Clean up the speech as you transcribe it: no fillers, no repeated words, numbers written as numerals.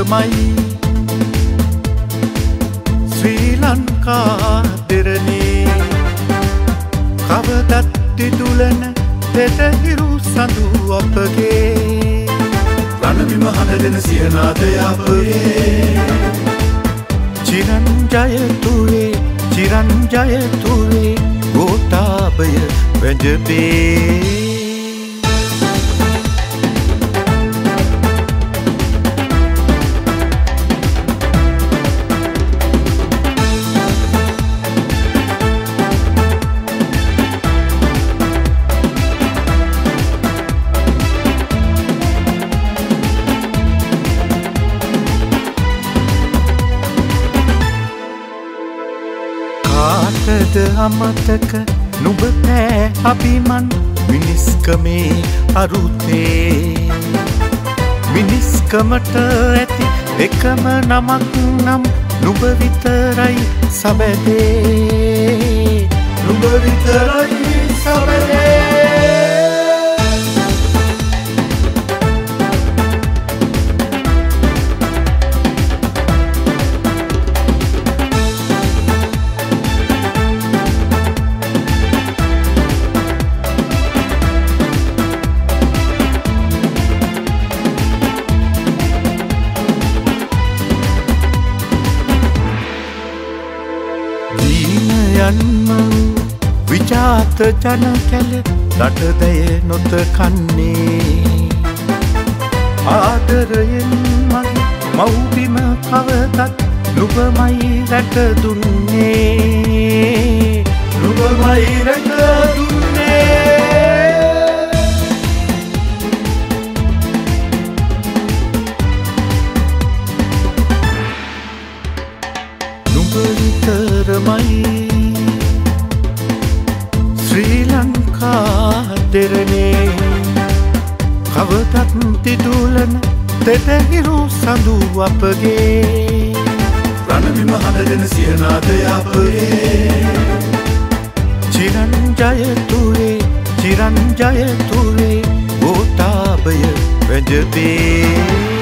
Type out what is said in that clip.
නිතරමයි ශ්‍රී ලංකා දෙරණේ කවදත් දිදුලන පෙරහිරු සඳු අපගේ රණබිම හඬ සියනාදය අපගේ චිරංජයතුවේ ගෝඨාභය වැජබේ කාටද අමතක නුඹ පෑ අභිමන් මිනිස්කමේ අරුතේ මිනිස්කමට ඇති එකම නමක් නම් නුඹ විතරයි සබැදේ නුඹ විතරයි සබැදේ යන්ම විජාත ජන කැල රටදය නොත කන්නේ ආදරයෙන් මගේ මව්බිම කවදත් නුඹමයි රැක දුන්නේ නුඹමයි රැක දුන්නේ නුඹ විතරමයි ශ්‍රී ලංකා දෙරණේ කවදත් දිදුලන පෙරහිරු සඳු අපගේ රණබිම හඬ සියනාදය අපගේ චිරංජයතුවේ ගෝඨාභය වැජබේ